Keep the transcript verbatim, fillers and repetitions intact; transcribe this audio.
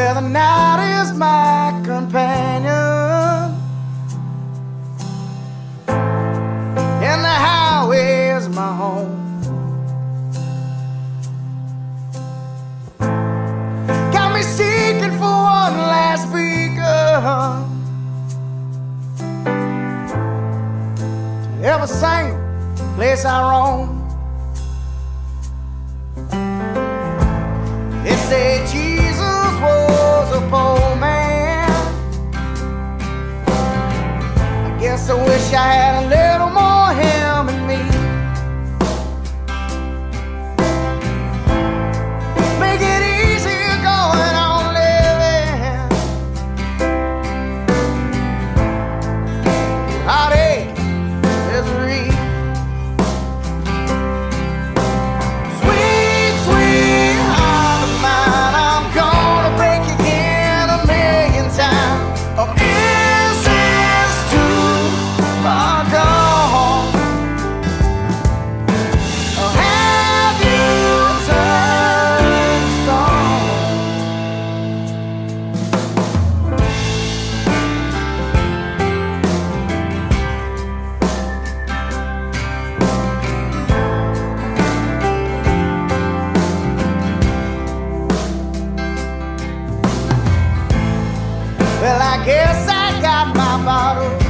where the night is my companion, and the highway is my home. Got me seeking for one last beacon to ever sing the place I roam. They say Jesus was a poor man. I guess I wish I had a little more him in me. Make it easier going on living. Heartache, misery. Sweet, sweet heart of mine, I'm gonna break again a million times. Or is this too far gone? Or have you turned stone? Well, I guess I got my bottle